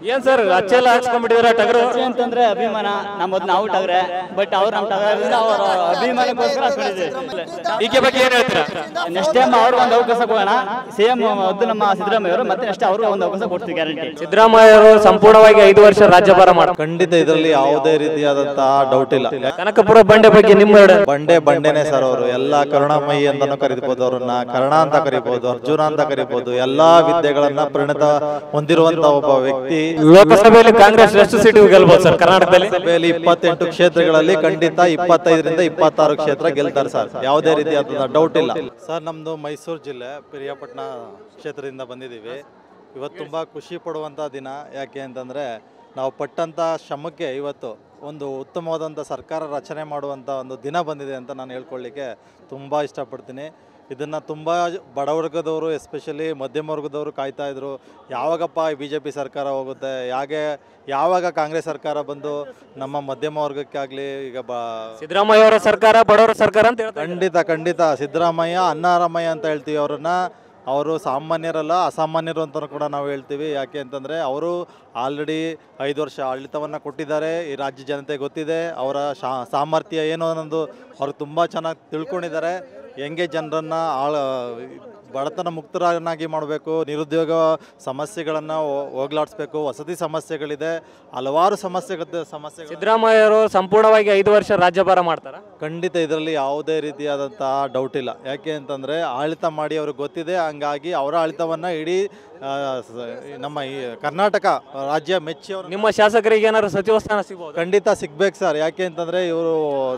ಏನ್ ಸರ್ ಅಚ್ಚೆಲ್ಲ ಹಾಕ್ಸ್ಕೊಂಡ್ಬಿಟ್ಟಿದಾರೆ ಟಗರು ಅಂತಂದ್ರೆ ಅಭಿಮಾನ ನಮ್ಮದ್ ನಾವು ಟಗರೆ ಬಟ್ ಅವ್ರು ನಮ್ಮ ಟಗರಿಂದ ಅವರ ಅಭಿಮಾನಕ್ಕೋಸ್ಕರ ಹಾಕ್ಕೊಂಡಿದ್ದೀವಿ. ಈಕೆ ಬಗ್ಗೆ ಏನ್ ಹೇಳ್ತೀರಾ? ನೆಕ್ಸ್ಟ್ ಟೈಮ್ ಅವ್ರಿಗೆ ಒಂದು ಅವಕಾಶ ಕೊಡೋಣ. ಸಿಎಂ ಅದು ನಮ್ಮ ಸಿದ್ದರಾಮಯ್ಯ ಅವರು ಮತ್ತೆ ನೆಕ್ಸ್ಟ್ ಅವರು ಒಂದು ಅವಕಾಶ ಕೊಡ್ತೀವಿ ಗ್ಯಾರಂಟಿ. ಸಿದ್ದರಾಮಯ್ಯ ಅವರು ಸಂಪೂರ್ಣವಾಗಿ 5 ವರ್ಷ ರಾಜ್ಯಭಾರ ಮಾಡ್ತಾರೆ. ಖಂಡಿತ ಇದರಲ್ಲಿ ಯಾವುದೇ ರೀತಿಯಾದಂತಹ ಡೌಟ್ ಇಲ್ಲ. ಕನಕಪುರ ಬಂಡೆ ಬಗ್ಗೆ ನಿಮ್ಮ ಬಂಡೆನೇ ಸರ್. ಅವರು ಎಲ್ಲಾ ಕರುಣಾಮಯಿ ಅಂತಾನು ಕರೀಬಹುದು, ಅವ್ರನ್ನ ಕರ್ಣ ಅಂತ ಕರೀಬಹುದು, ಅರ್ಜುನ ಅಂತ ಕರೀಬಹುದು. ಎಲ್ಲಾ ವಿದ್ಯೆಗಳನ್ನ ಪರಿಣತ ಹೊಂದಿರುವಂತಹ ಒಬ್ಬ ವ್ಯಕ್ತಿ. ಲೋಕಸಭೆಯಲ್ಲಿ ಕಾಂಗ್ರೆಸ್ ಎಷ್ಟು ಸೀಟು ಗೆಲ್ಬಹುದು ಸರ್ ಕರ್ನಾಟಕದಲ್ಲಿ? ಸಭೆಯಲ್ಲಿ 28 ಕ್ಷೇತ್ರಗಳಲ್ಲಿ ಖಂಡಿತ 25ರಿಂದ 26 ಕ್ಷೇತ್ರ ಗೆಲ್ತಾರೆ ಸರ್. ಯಾವುದೇ ರೀತಿಯಾದ ಡೌಟ್ ಇಲ್ಲ ಸರ್. ನಮ್ದು ಮೈಸೂರು ಜಿಲ್ಲೆ ಪಿರಿಯಾಪಟ್ಟಣ ಕ್ಷೇತ್ರದಿಂದ ಬಂದಿದ್ದೀವಿ. ಇವತ್ತು ತುಂಬಾ ಖುಷಿ ಪಡುವಂತ ದಿನ. ಯಾಕೆ ಅಂತಂದ್ರೆ ನಾವು ಪಟ್ಟಂತ ಶ್ರಮಕ್ಕೆ ಇವತ್ತು ಒಂದು ಉತ್ತಮವಾದಂಥ ಸರ್ಕಾರ ರಚನೆ ಮಾಡುವಂಥ ಒಂದು ದಿನ ಬಂದಿದೆ ಅಂತ ನಾನು ಹೇಳ್ಕೊಳ್ಳಿಕ್ಕೆ ತುಂಬ ಇಷ್ಟಪಡ್ತೀನಿ. ಇದನ್ನು ತುಂಬ ಬಡವರ್ಗದವರು ಎಸ್ಪೆಷಲಿ ಮಧ್ಯಮ ವರ್ಗದವರು ಕಾಯ್ತಾ ಇದ್ರು. ಯಾವಾಗಪ್ಪ BJP ಸರ್ಕಾರ ಹೋಗುತ್ತೆ, ಯಾವಾಗ ಕಾಂಗ್ರೆಸ್ ಸರ್ಕಾರ ಬಂದು ನಮ್ಮ ಮಧ್ಯಮ ವರ್ಗಕ್ಕಾಗಲಿ ಈಗ ಸಿದ್ದರಾಮಯ್ಯ ಅವರ ಸರ್ಕಾರ ಬಡವರ ಸರ್ಕಾರ ಅಂತ ಹೇಳ್ತಾರೆ. ಖಂಡಿತ ಸಿದ್ದರಾಮಯ್ಯ ಅಣ್ಣಾರಾಮಯ್ಯ ಅಂತ ಹೇಳ್ತೀವಿ ಅವರನ್ನ. ಅವರು ಸಾಮಾನ್ಯರಲ್ಲ, ಅಸಾಮಾನ್ಯರು ಅಂತ ಕೂಡ ನಾವು ಹೇಳ್ತೀವಿ. ಯಾಕೆ ಅಂತಂದರೆ ಅವರು ಆಲ್ರೆಡಿ 5 ವರ್ಷ ಆಡಳಿತವನ್ನು ಕೊಟ್ಟಿದ್ದಾರೆ. ಈ ರಾಜ್ಯ ಜನತೆ ಗೊತ್ತಿದೆ ಅವರ ಸಾಮರ್ಥ್ಯ ಏನು ಅನ್ನೋದು ಅವರು ತುಂಬ ಚೆನ್ನಾಗಿ ತಿಳ್ಕೊಂಡಿದ್ದಾರೆ. ಹೆಂಗೆ ಜನರನ್ನು ಬಡತನ ಮುಕ್ತರನ್ನಾಗಿ ಮಾಡಬೇಕು, ನಿರುದ್ಯೋಗ ಸಮಸ್ಯೆಗಳನ್ನು ಹೋಗ್ಲಾಡಿಸ್ಬೇಕು, ವಸತಿ ಸಮಸ್ಯೆಗಳಿದೆ, ಹಲವಾರು ಸಮಸ್ಯೆಗಳು. ಸಿದ್ದರಾಮಯ್ಯ ಅವರು ಸಂಪೂರ್ಣವಾಗಿ 5 ವರ್ಷ ರಾಜ್ಯಭಾರ ಮಾಡ್ತಾರೆ. ಖಂಡಿತ ಇದರಲ್ಲಿ ಯಾವುದೇ ರೀತಿಯಾದಂತಹ ಡೌಟ್ ಇಲ್ಲ. ಯಾಕೆ ಅಂತಂದರೆ ಆಡಳಿತ ಮಾಡಿ ಅವ್ರಿಗೆ ಗೊತ್ತಿದೆ. ಹಂಗಾಗಿ ಅವರ ಆಡಳಿತವನ್ನು ಇಡೀ ನಮ್ಮ ಈ ಕರ್ನಾಟಕ ರಾಜ್ಯ ಮೆಚ್ಚಿ ಅವರು. ನಿಮ್ಮ ಶಾಸಕರಿಗೆ ಏನಾದ್ರು ಸಚಿವ ಸ್ಥಾನ ಸಿಗ್ಬೋದು? ಖಂಡಿತ ಸಿಗ್ಬೇಕು ಸರ್. ಯಾಕೆ ಅಂತಂದರೆ ಇವರು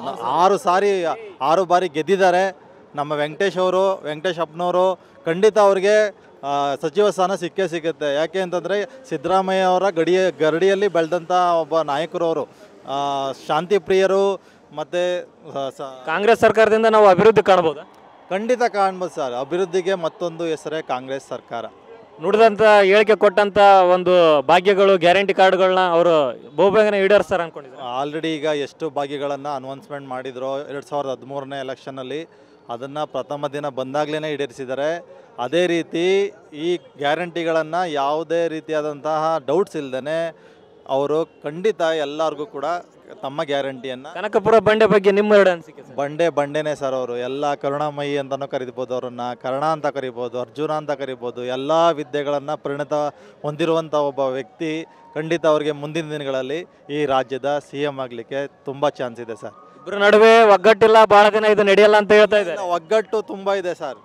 6 ಬಾರಿ ಗೆದ್ದಿದ್ದಾರೆ. ನಮ್ಮ ವೆಂಕಟೇಶ್ ಅಪ್ಪನವರು ಖಂಡಿತ ಅವ್ರಿಗೆ ಸಚಿವ ಸ್ಥಾನ ಸಿಗುತ್ತೆ. ಯಾಕೆ ಅಂತಂದರೆ ಸಿದ್ದರಾಮಯ್ಯ ಅವರ ಗರಡಿಯಲ್ಲಿ ಬೆಳೆದಂಥ ಒಬ್ಬ ನಾಯಕರವರು, ಶಾಂತಿ ಪ್ರಿಯರು. ಮತ್ತು ಕಾಂಗ್ರೆಸ್ ಸರ್ಕಾರದಿಂದ ನಾವು ಅಭಿವೃದ್ಧಿ ಕಾಣ್ಬೋದು. ಖಂಡಿತ ಕಾಣ್ಬೋದು ಸರ್. ಅಭಿವೃದ್ಧಿಗೆ ಮತ್ತೊಂದು ಹೆಸರೇ ಕಾಂಗ್ರೆಸ್ ಸರ್ಕಾರ. ನುಡಿದಂಥ ಹೇಳಿಕೆ ಕೊಟ್ಟಂಥ ಒಂದು ಭಾಗ್ಯಗಳು, ಗ್ಯಾರಂಟಿ ಕಾರ್ಡ್ಗಳನ್ನ ಅವರು ಬಹುಬೇಗನೆ ಈಡೇರಿಸ್ತಾರೆ ಅನ್ಕೊಂಡಿದ್ದಾರೆ. ಆಲ್ರೆಡಿ ಈಗ ಎಷ್ಟು ಭಾಗ್ಯಗಳನ್ನು ಅನೌನ್ಸ್ಮೆಂಟ್ ಮಾಡಿದ್ರು 2013ನೇ ಎಲೆಕ್ಷನಲ್ಲಿ, ಅದನ್ನು ಪ್ರಥಮ ದಿನ ಬಂದಾಗಲೇ ಈಡೇರಿಸಿದ್ದಾರೆ. ಅದೇ ರೀತಿ ಈ ಗ್ಯಾರಂಟಿಗಳನ್ನು ಯಾವುದೇ ರೀತಿಯಾದಂತಹ ಡೌಟ್ಸ್ ಇಲ್ಲದೇ ಅವರು ಖಂಡಿತ ಎಲ್ಲರಿಗೂ ಕೂಡ ತಮ್ಮ ಗ್ಯಾರಂಟಿಯನ್ನು. ಕನಕಪುರ ಬಂಡೆ ಬಗ್ಗೆ ನಿಮ್ಮ ಅನಿಸಿಕೆ? ಬಂಡೆನೇ ಸರ್. ಅವರು ಎಲ್ಲ ಕರುಣಾಮಯಿ ಅಂತಲೂ ಕರೀಬೋದು, ಅವ್ರನ್ನ ಕರ್ಣ ಅಂತ ಕರೀಬೋದು, ಅರ್ಜುನ ಅಂತ ಕರೀಬೋದು. ಎಲ್ಲ ವಿದ್ಯೆಗಳನ್ನು ಪರಿಣತ ಹೊಂದಿರುವಂಥ ಒಬ್ಬ ವ್ಯಕ್ತಿ. ಖಂಡಿತ ಅವರಿಗೆ ಮುಂದಿನ ದಿನಗಳಲ್ಲಿ ಈ ರಾಜ್ಯದ CM ಆಗಲಿಕ್ಕೆ ತುಂಬ ಚಾನ್ಸ್ ಇದೆ ಸರ್. ಇಬ್ಬರ ನಡುವೆ ಒಗ್ಗಟ್ಟಿಲ್ಲ, ಭಾಳ ದಿನ ಇದು ನಡೆಯಲ್ಲ ಅಂತ ಹೇಳ್ತಾ ಇದ್ದಾರೆ. ಒಗ್ಗಟ್ಟು ತುಂಬ ಇದೆ ಸರ್.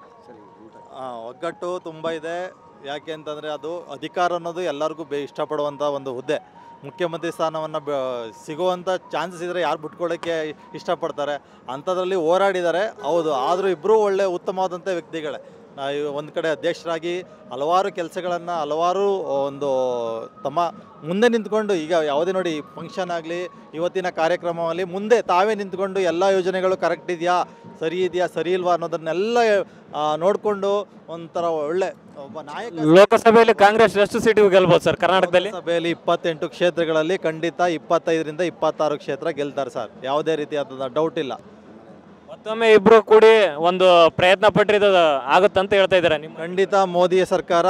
ಒಗ್ಗಟ್ಟು ತುಂಬ ಇದೆ. ಯಾಕೆ ಅಂತಂದರೆ ಅದು ಅಧಿಕಾರ ಅನ್ನೋದು ಎಲ್ಲರಿಗೂ ಇಷ್ಟಪಡುವಂಥ ಒಂದು ಹುದ್ದೆ. ಮುಖ್ಯಮಂತ್ರಿ ಸ್ಥಾನವನ್ನು ಸಿಗುವಂಥ ಚಾನ್ಸಸ್ ಇದ್ದರೆ ಯಾರು ಬಿಟ್ಕೊಳ್ಳೋಕ್ಕೆ ಇಷ್ಟಪಡ್ತಾರೆ. ಅಂಥದ್ರಲ್ಲಿ ಹೋರಾಡಿದ್ದಾರೆ ಹೌದು. ಆದರೂ ಇಬ್ಬರೂ ಒಳ್ಳೆ ಉತ್ತಮವಾದಂಥ ವ್ಯಕ್ತಿಗಳೇ. ಒಂದು ಕಡೆ ಅಧ್ಯಕ್ಷರಾಗಿ ಹಲವಾರು ಕೆಲಸಗಳನ್ನು, ಹಲವಾರು ಒಂದು ತಮ್ಮ ಮುಂದೆ ನಿಂತ್ಕೊಂಡು, ಈಗ ಯಾವುದೇ ನೋಡಿ ಫಂಕ್ಷನ್ ಆಗಲಿ, ಇವತ್ತಿನ ಕಾರ್ಯಕ್ರಮದಲ್ಲಿ ಮುಂದೆ ತಾವೇ ನಿಂತ್ಕೊಂಡು ಎಲ್ಲ ಯೋಜನೆಗಳು ಕರೆಕ್ಟ್ ಇದೆಯಾ, ಸರಿ ಇಲ್ವಾ ಅನ್ನೋದನ್ನೆಲ್ಲ ನೋಡಿಕೊಂಡು ಒಂಥರ ಒಳ್ಳೆ ಒಬ್ಬ ನಾಯಕ. ಲೋಕಸಭೆಯಲ್ಲಿ ಕಾಂಗ್ರೆಸ್ ಎಷ್ಟು ಸೀಟು ಗೆಲ್ಬೋದು ಸರ್ ಕರ್ನಾಟಕದಲ್ಲಿ? ಸಭೆಯಲ್ಲಿ 28 ಕ್ಷೇತ್ರಗಳಲ್ಲಿ ಖಂಡಿತ 25ರಿಂದ 26 ಕ್ಷೇತ್ರ ಗೆಲ್ತಾರೆ ಸರ್. ಯಾವುದೇ ರೀತಿಯಾದ ಡೌಟ್ ಇಲ್ಲ. ಮತ್ತೊಮ್ಮೆ ಇಬ್ರು ಕೂಡಿ ಒಂದು ಪ್ರಯತ್ನ ಪಟ್ಟಿದ್ದು ಆಗುತ್ತಂತ ಹೇಳ್ತಾ ಇದ್ದಾರೆ ನಿಮ್ಮ? ಖಂಡಿತ ಮೋದಿಯ ಸರ್ಕಾರ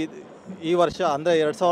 ಈ ವರ್ಷ ಅಂದರೆ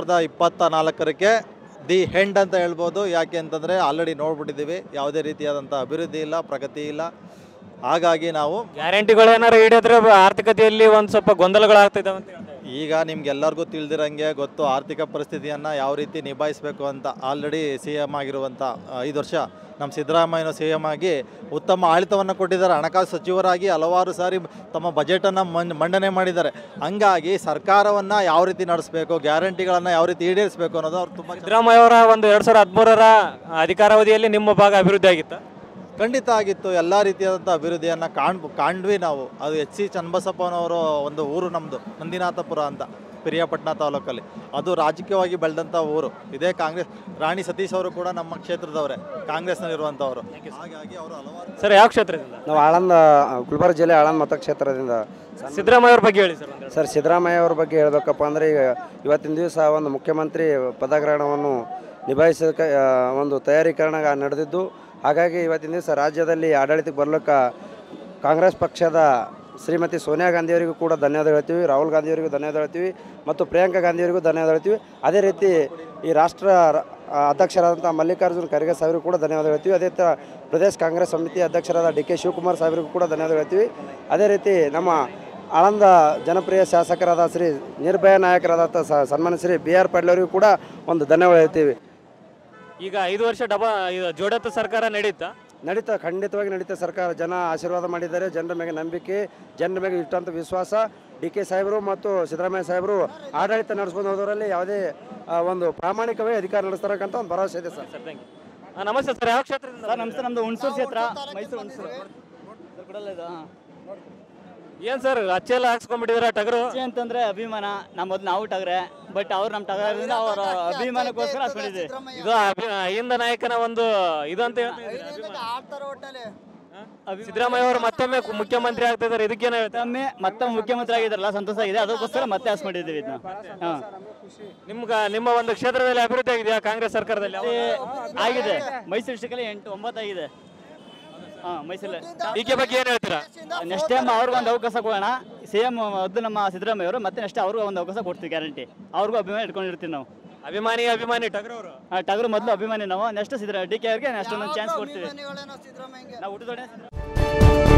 2024ಕ್ಕೆ ದಿ ಹೆಂಡ್ ಅಂತ ಹೇಳ್ಬೋದು. ಯಾಕೆ ಅಂತಂದರೆ ಆಲ್ರೆಡಿ ನೋಡ್ಬಿಟ್ಟಿದ್ದೀವಿ, ಯಾವುದೇ ರೀತಿಯಾದಂಥ ಅಭಿವೃದ್ಧಿ ಇಲ್ಲ, ಪ್ರಗತಿ ಇಲ್ಲ. ಹಾಗಾಗಿ ನಾವು ಗ್ಯಾರಂಟಿಗಳೇನಾರು ಈಡೇರಿದ್ರೆ ಆರ್ಥಿಕತೆಯಲ್ಲಿ ಒಂದು ಸ್ವಲ್ಪ ಗೊಂದಲಗಳಾಗ್ತಿದ್ದಾವೆ ಅಂತ ಹೇಳ್ತಾರೆ. ಈಗ ನಿಮ್ಗೆಲ್ಲರಿಗೂ ತಿಳಿದಿರಂಗೆ ಗೊತ್ತು ಆರ್ಥಿಕ ಪರಿಸ್ಥಿತಿಯನ್ನು ಯಾವ ರೀತಿ ನಿಭಾಯಿಸಬೇಕು ಅಂತ. ಆಲ್ರೆಡಿ CM ಆಗಿರುವಂಥ 5 ವರ್ಷ ನಮ್ಮ ಸಿದ್ದರಾಮಯ್ಯನ CM ಆಗಿ ಉತ್ತಮ ಆಡಳಿತವನ್ನು ಕೊಟ್ಟಿದ್ದಾರೆ. ಹಣಕಾಸು ಸಚಿವರಾಗಿ ಹಲವಾರು ಸಾರಿ ತಮ್ಮ ಬಜೆಟನ್ನು ಮಂಡನೆ ಮಾಡಿದ್ದಾರೆ. ಹಂಗಾಗಿ ಸರ್ಕಾರವನ್ನು ಯಾವ ರೀತಿ ನಡೆಸಬೇಕು, ಗ್ಯಾರಂಟಿಗಳನ್ನು ಯಾವ ರೀತಿ ಈಡೇರಿಸಬೇಕು ಅನ್ನೋದು ಅವ್ರು ತುಂಬ. ಸಿದ್ದರಾಮಯ್ಯ ಅವರ ಒಂದು 2013ರ ಅಧಿಕಾರಾವಧಿಯಲ್ಲಿ ನಿಮ್ಮ ಭಾಗ ಅಭಿವೃದ್ಧಿ ಆಗಿತ್ತು? ಖಂಡಿತ ಆಗಿತ್ತು. ಎಲ್ಲ ರೀತಿಯಾದಂಥ ಅಭಿವೃದ್ಧಿಯನ್ನು ಕಾಣ್ವಿ ನಾವು. ಅದು HC ಚನ್ನಬಸಪ್ಪನವರು ಒಂದು ಊರು ನಮ್ಮದು, ನಂದಿನಾಥಪುರ ಅಂತ, ಪಿರಿಯಾಪಟ್ಟಣ ತಾಲೂಕಲ್ಲಿ. ಅದು ರಾಜಕೀಯವಾಗಿ ಬೆಳೆದಂಥ ಊರು. ಇದೇ ಕಾಂಗ್ರೆಸ್. ರಾಣಿ ಸತೀಶ್ ಅವರು ಕೂಡ ನಮ್ಮ ಕ್ಷೇತ್ರದವರೇ, ಕಾಂಗ್ರೆಸ್ನಲ್ಲಿರುವಂಥವ್ರು. ಹಾಗಾಗಿ ಅವರು ಹಲವಾರು. ಸರ್ ಯಾವ ಕ್ಷೇತ್ರದಿಂದ? ನಾವು ಆಳಂದ, ಗುಲ್ಬರ್ಗ ಜಿಲ್ಲೆ ಆಳಂದ ಮತಕ್ಷೇತ್ರದಿಂದ. ಸಿದ್ದರಾಮಯ್ಯ ಅವ್ರ ಬಗ್ಗೆ ಹೇಳಿ ಸರ್. ಸರ್ ಸಿದ್ದರಾಮಯ್ಯ ಅವ್ರ ಬಗ್ಗೆ ಹೇಳಬೇಕಪ್ಪ ಅಂದರೆ, ಈಗ ಇವತ್ತಿನ ದಿವಸ ಒಂದು ಮುಖ್ಯಮಂತ್ರಿ ಪದಗ್ರಹಣವನ್ನು ನಿಭಾಯಿಸೋಕ್ಕೆ ಒಂದು ತಯಾರೀಕರಣ ನಡೆದಿದ್ದು. ಹಾಗಾಗಿ ಇವತ್ತಿನ ದಿವಸ ರಾಜ್ಯದಲ್ಲಿ ಆಡಳಿತಕ್ಕೆ ಬರ್ಲಿಕ್ಕೆ ಕಾಂಗ್ರೆಸ್ ಪಕ್ಷದ ಶ್ರೀಮತಿ ಸೋನಿಯಾ ಗಾಂಧಿಯವರಿಗೂ ಕೂಡ ಧನ್ಯವಾದ ಹೇಳ್ತೀವಿ, ರಾಹುಲ್ ಗಾಂಧಿಯವರಿಗೂ ಧನ್ಯವಾದ ಹೇಳ್ತೀವಿ, ಮತ್ತು ಪ್ರಿಯಾಂಕಾ ಗಾಂಧಿಯವರಿಗೂ ಧನ್ಯವಾದ ಹೇಳ್ತೀವಿ. ಅದೇ ರೀತಿ ಈ ರಾಷ್ಟ್ರ ಅಧ್ಯಕ್ಷರಾದಂಥ ಮಲ್ಲಿಕಾರ್ಜುನ್ ಖರ್ಗೆ ಸಾಹೇಬರಿಗೂ ಕೂಡ ಧನ್ಯವಾದ ಹೇಳ್ತೀವಿ. ಅದೇ ಥರ ಪ್ರದೇಶ ಕಾಂಗ್ರೆಸ್ ಸಮಿತಿ ಅಧ್ಯಕ್ಷರಾದ ಡಿ ಕೆ ಶಿವಕುಮಾರ್ ಸಾಹೇಬರಿಗೂ ಕೂಡ ಧನ್ಯವಾದ ಹೇಳ್ತೀವಿ. ಅದೇ ರೀತಿ ನಮ್ಮ ಆಳಂದ ಜನಪ್ರಿಯ ಶಾಸಕರಾದ ಶ್ರೀ ನಿರ್ಭಯ ನಾಯಕರಾದ ಸನ್ಮಾನ್ಯ ಶ್ರೀ BR ಪಾಟೀಲ್ ಅವರಿಗೂ ಕೂಡ ಒಂದು ಧನ್ಯವಾದ ಹೇಳ್ತೀವಿ. ಈಗ 5 ವರ್ಷ ಇದು ಜೋಡತ್ತ ಸರ್ಕಾರ ನಡೀತಾ ಖಂಡಿತವಾಗಿ ನಡೀತಾ. ಸರ್ಕಾರ ಜನ ಆಶೀರ್ವಾದ ಮಾಡಿದ್ದಾರೆ. ಜನರ ಮೇಲೆ ನಂಬಿಕೆ, ಜನರ ಮೇಲೆ ಇಟ್ಟಂಥ ವಿಶ್ವಾಸ. DK ಸಾಹೇಬರು ಮತ್ತು ಸಿದ್ದರಾಮಯ್ಯ ಸಾಹೇಬರು ಆಡಳಿತ ನಡೆಸ್ಕೊಂಡು ಹೋದವರಲ್ಲಿ ಯಾವುದೇ ಒಂದು ಪ್ರಾಮಾಣಿಕವೇ ಅಧಿಕಾರ ನಡೆಸ್ತಾರಕ್ಕಂತ ಒಂದು ಭರವಸೆ ಇದೆ ಸರ್. Thank you. ನಮಸ್ತೆ ಸರ್, ಯಾವ ಕ್ಷೇತ್ರದಿಂದ? ಸರ್ ನಮಸ್ತೆ, ನಮ್ಮದು ಹುಣಸೂರು ಕ್ಷೇತ್ರ, ಮೈಸೂರು ಹುಣಸೂರು. ಏನು ಸರ್ ಅಚ್ಚೆಲ್ಲ ಹಾಕ್ಸ್ಕೊಂಡ್ಬಿಟ್ಟಿದ್ರ ಟಗರು ಅಂತಂದ್ರೆ ಅಭಿಮಾನ. ನಾವು ಟಗರೆ, ಬಟ್ ಅವ್ರು ನಮ್ಮ ಟಗರಿಂದ ಅವರ ಅಭಿಮಾನಕ್ಕೋಸ್ಕರ ಹಾಕೊಂಡಿದ್ವಿ. ಇದು ಅಹಿಂದ ನಾಯಕನ ಒಂದು ಇದು ಅಂತ ಹೇಳ್ತಾರೆ. ಸಿದ್ದರಾಮಯ್ಯ ಅವರು ಮತ್ತೊಮ್ಮೆ ಮುಖ್ಯಮಂತ್ರಿ ಆಗ್ತಾ ಇದ್ದಾರೆ, ಇದಕ್ಕೇನು ಹೇಳ್ತಾರೆ? ಮತ್ತೊಮ್ಮೆ ಮುಖ್ಯಮಂತ್ರಿ ಆಗಿದ್ದಾರಲ್ಲ, ಸಂತೋಷ ಆಗಿದೆ. ಅದಕ್ಕೋಸ್ಕರ ಮತ್ತೆ ಹಾಸ್ಕೊಂಡಿದ್ದೀವಿ ಇದನ್ನ. ನಿಮ್ಮ ಒಂದು ಕ್ಷೇತ್ರದಲ್ಲಿ ಅಭಿವೃದ್ಧಿ ಆಗಿದೆಯಾ ಕಾಂಗ್ರೆಸ್ ಸರ್ಕಾರದಲ್ಲಿ? ಆಗಿದೆ. ಮೈಸೂರು ಡಿಸ್ಟ್ರಿಕ್ಟಲ್ಲಿ 8-9 ಆಗಿದೆ. ಮೈಸೂರಲ್ಲಿ ಈಕೆ ಬಗ್ಗೆ ಏನು ಹೇಳ್ತೀರಾ? ನೆಕ್ಸ್ಟ್ ಟೈಮ್ ಅವ್ರಿಗೂ ಒಂದು ಅವಕಾಶ ಕೊಡೋಣ. CM ಅದು ನಮ್ಮ ಸಿದ್ದರಾಮಯ್ಯ ಅವರು, ಮತ್ತೆ ನೆಕ್ಸ್ಟ್ ಅವ್ರಿಗೂ ಒಂದು ಅವಕಾಶ ಕೊಡ್ತೀವಿ, ಗ್ಯಾರಂಟಿ. ಅವ್ರಿಗೂ ಅಭಿಮಾನ ಇಟ್ಕೊಂಡಿರ್ತೀವಿ ನಾವು. ಅಭಿಮಾನಿ ಟಗರು ಟಗರು ಮೊದಲು ಅಭಿಮಾನಿ ನಾವು. ನೆಕ್ಸ್ಟ್ DK ಅವ್ರಿಗೆ ನೆಕ್ಸ್ಟ್ ಒಂದು ಚಾನ್ಸ್ ಕೊಡ್ತೀವಿ ನಾವು. ಊಟದೊಡೆ